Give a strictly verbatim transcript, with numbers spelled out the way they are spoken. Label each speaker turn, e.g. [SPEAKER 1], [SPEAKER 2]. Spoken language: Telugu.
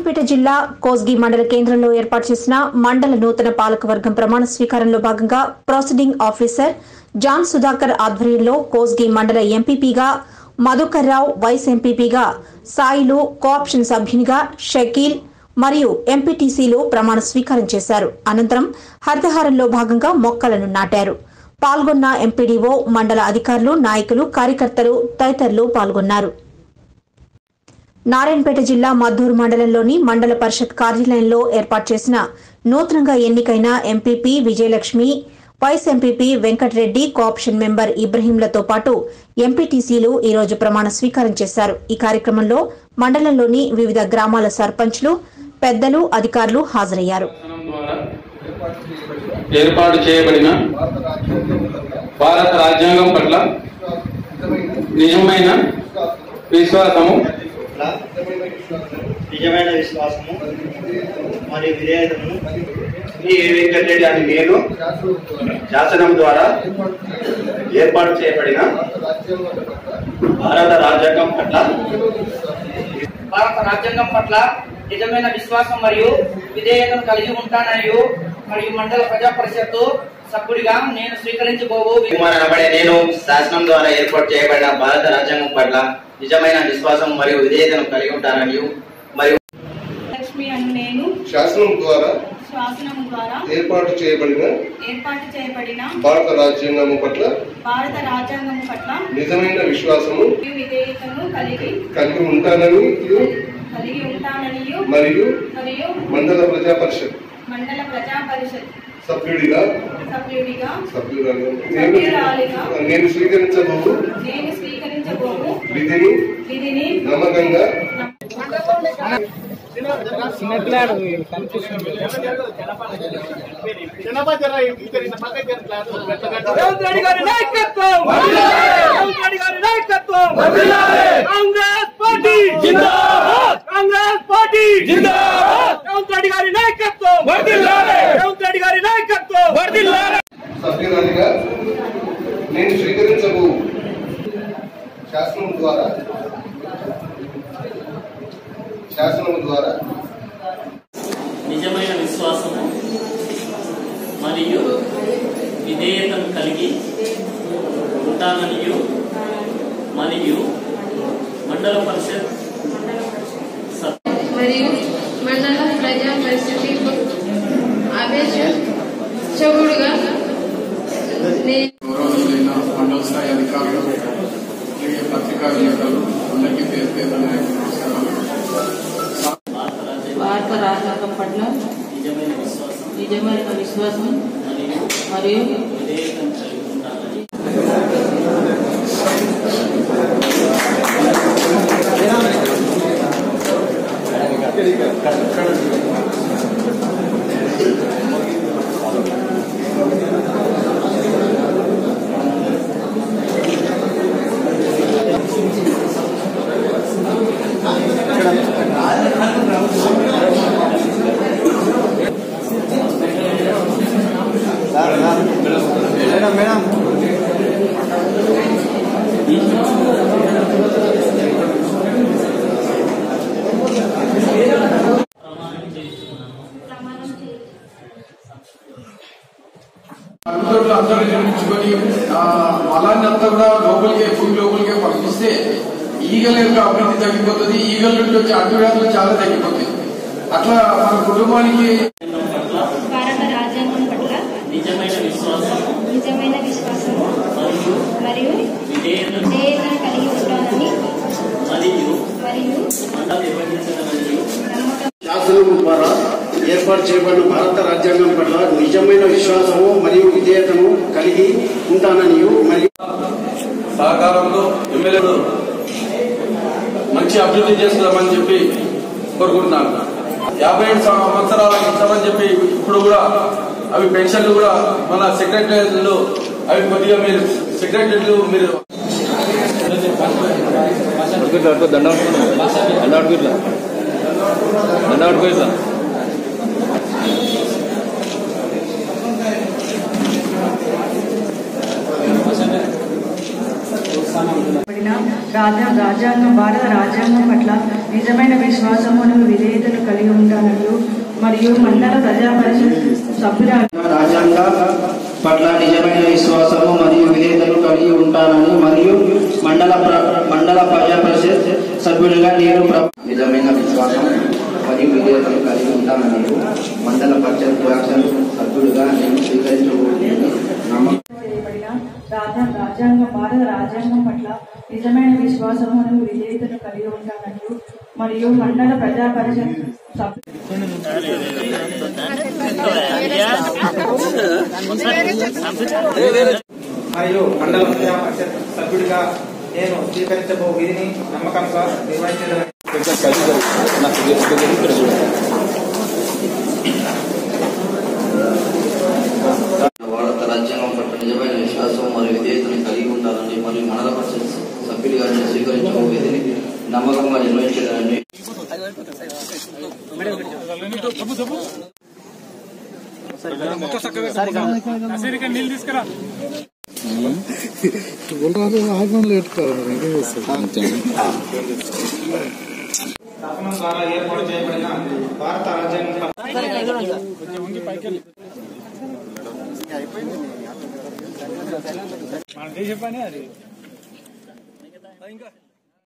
[SPEAKER 1] నారాయణపేట జిల్లా కోస్గి మండల కేంద్రంలో ఏర్పాటు చేసిన మండల నూతన పాలకవర్గం ప్రమాణ స్వీకారంలో భాగంగా ప్రొసీడింగ్ ఆఫీసర్ జాన్ సుధాకర్ ఆధ్వర్యంలో కోస్గి మండల ఎంపీపీగా మధుకర్ రావు, వైస్ ఎంపీపీగా సాయిలు, కోఆప్షన్ సభ్యునిగా షకీల్ మరియు ఎంపీటీసీలు ప్రమాణ స్వీకారం చేశారు. అనంతరం హరితహారంలో భాగంగా మొక్కలను నాటారు. పాల్గొన్న ఎంపీడీఓ, మండల అధికారులు, నాయకులు, కార్యకర్తలు తదితరులు పాల్గొన్నారు. నారాయణపేట జిల్లా మద్దూరు మండలంలోని మండల పరిషత్ కార్యాలయంలో ఏర్పాటు చేసిన నూతనంగా ఎన్నికైన MPP Vijayalakshmi, vice MPP Venkatareddy, co-option member ఇబ్రహీంలతో పాటు ఎంపీటీసీలు ఈ రోజు ప్రమాణ స్వీకారం చేశారు. ఈ కార్యక్రమంలో మండలంలోని వివిధ గ్రామాల సర్పంచ్లు, పెద్దలు, అధికారులు హాజరయ్యారు.
[SPEAKER 2] ఏర్పాటు చేయబడిన భారత రాజ్యాంగం పట్ల నిజమైన విశ్వాసము
[SPEAKER 3] నిజమైన విశ్వాసము మరియు విధేయతను శ్రీ వెంకటరెడ్డి అని నేను శాసనం ద్వారా ఏర్పాటు చేయబడిన భారత రాజ్యాంగం పట్ల
[SPEAKER 4] భారత రాజ్యాంగం పట్ల నిజమైన విశ్వాసం మరియు విధేయతను కలిగి ఉంటానని మరియు మండల ప్రజా పరిషత్తు సభ్యుడిగా నేను స్వీకరించబోవు
[SPEAKER 3] కుమార్ అనబడే నేను శాసనం ద్వారా ఏర్పాటు చేయబడిన భారత రాజ్యాంగం పట్ల నిజమైన విశ్వాసం మరియు విధేయతను కలిగి ఉంటానని మరియు
[SPEAKER 5] లక్ష్మి అని నేను
[SPEAKER 6] శాసనం ద్వారా
[SPEAKER 5] శాసనం ద్వారా
[SPEAKER 6] ఏర్పాటు చేయబడిన
[SPEAKER 5] ఏర్పాటు చేయబడిన
[SPEAKER 6] భారత రాజ్యాంగం పట్ల
[SPEAKER 5] భారత రాజ్యాంగం పట్ల
[SPEAKER 6] నిజమైన విశ్వాసము
[SPEAKER 5] విధేయతను కలిగి
[SPEAKER 6] కలిగి ఉంటానని
[SPEAKER 5] కలిగి ఉంటానని
[SPEAKER 6] మరియు
[SPEAKER 5] మరియు
[SPEAKER 6] మండల ప్రజా పరిషత్
[SPEAKER 5] మండల ప్రజా పరిషత్
[SPEAKER 6] సభ్యుడిగా
[SPEAKER 5] సభ్యుడిగా
[SPEAKER 6] సభ్యురాలిగా నేను స్వీకరించబోవు
[SPEAKER 5] నేను స్వీకరించబోవు
[SPEAKER 6] విధిని
[SPEAKER 5] విధిని
[SPEAKER 6] నమ్మకంగా సభ్యురాలిగా నేను స్వీకరించబోవు శాసనం ద్వారా శాసనం ద్వారా
[SPEAKER 7] నిజమైన విశ్వాసము మరియు విధేయతను కలిగి ఉంటాననియు మరియు మండల పరిషత్
[SPEAKER 8] మరియు మండల ప్రజా పరిస్థితి ఆవేశ చెవుడుగా
[SPEAKER 9] గౌరవనీయులైన మండల స్థాయి అధికారులు, అలాగే పత్రికా విలేకరులు అందరికీ పేరు పేరు నమస్కారాలు.
[SPEAKER 8] భారత రాజ్యాంగం పట్ల
[SPEAKER 7] నిజమైన విశ్వాసం
[SPEAKER 8] నిజమైన విశ్వాసం
[SPEAKER 7] మరియు
[SPEAKER 8] మరియు
[SPEAKER 7] విధేయతను కలిగి ఉంటానని
[SPEAKER 3] మేడం మేడం
[SPEAKER 9] అందులో అందరూ నిర్మించుకొని అలాంటి అంతా కూడా లోపలికే ఫుడ్ లోపలికే పంపిస్తే ఈగల యొక్క అభివృద్ధి తగ్గిపోతుంది. ఈగల నుండి వచ్చే అంటువ్యాధులు చాలా తగ్గిపోతాయి. అట్లా మన కుటుంబానికి
[SPEAKER 5] భారత రాజ్యాంగం పట్ల
[SPEAKER 7] నిజమైన విశ్వాసం
[SPEAKER 5] నిజమైన విశ్వాసము
[SPEAKER 7] మరియు
[SPEAKER 5] మరియు
[SPEAKER 7] విధేయతను
[SPEAKER 5] విధేయతను కలిగి ఉంటానని
[SPEAKER 7] మరియు
[SPEAKER 5] మరియు
[SPEAKER 7] మండల నిర్వహించడానికి
[SPEAKER 5] నమ్మకం
[SPEAKER 3] శాసనం ద్వారా ఏర్పాటు చేయబడిన భారత రాజ్యాంగం పట్ల నిజమైన విశ్వాసము మరియు విధేయతను కలిగి ఉంటానని మరియు
[SPEAKER 9] సహకారంలో ఎమ్మెల్యేలు మంచి అభివృద్ధి చేస్తున్నామని చెప్పి కోరుకుంటున్నాను. యాభై ఏడు సంవత్సరాలకు ఇస్తామని చెప్పి ఇప్పుడు కూడా అవి పెన్షన్లు కూడా మన సెక్రటరీలు అవి కొద్దిగా మీరు సెక్రటరీలు మీరు
[SPEAKER 10] దండ దండ దండ
[SPEAKER 7] సామాన్
[SPEAKER 8] రాజ్యాంగం భారత రాజ్యాంగం పట్ల నిజమైన విశ్వాసమును విధేయతను కలిగి ఉంటానని మరియు మండల ప్రజా పరిషత్ సభ్యురాలు
[SPEAKER 4] రాజ్యాంగ పట్ల నిజమైన విశ్వాసము మరియు విధేయతను కలిగి ఉంటానని మరియు మండల మండల ప్రజా పరిషత్ సభ్యులుగా నేను నిజమైన విశ్వాసం మరియు విధేయతను కలిగి ఉంటానని మండల పరిషత్ సభ్యులుగా నేను స్వీకరించబోతున్నాను.
[SPEAKER 8] రాజ్యాంగం భారత రాజ్యాంగం పట్ల నిజమైన విశ్వాసమును విధేయతను కలిగి ఉంటానని మరియు మండల ప్రజా పరిషత్
[SPEAKER 4] మరియు మండల ప్రజా పరిషత్ సభ్యుడిగా నేను స్వీకరించబో విధిని నమ్మకంగా నిర్వహించడం.
[SPEAKER 11] భారత రాజ్యాంగం పట్ల నిజమైన విశ్వాసం మరియు విధేయతను కలిగి ఉంటానని మరియు మండల పరిషత్ సభ్యుడిగా నేను స్వీకరించబో విధిని నమ్మకంగా నిర్వహించడాన్ని
[SPEAKER 12] నీళ్ళు తీసుకురా
[SPEAKER 4] శాసనం ద్వారా ఏర్పాటు చేయబడిన భారత రాజ్యాంగం
[SPEAKER 12] మన దేశ పని అది.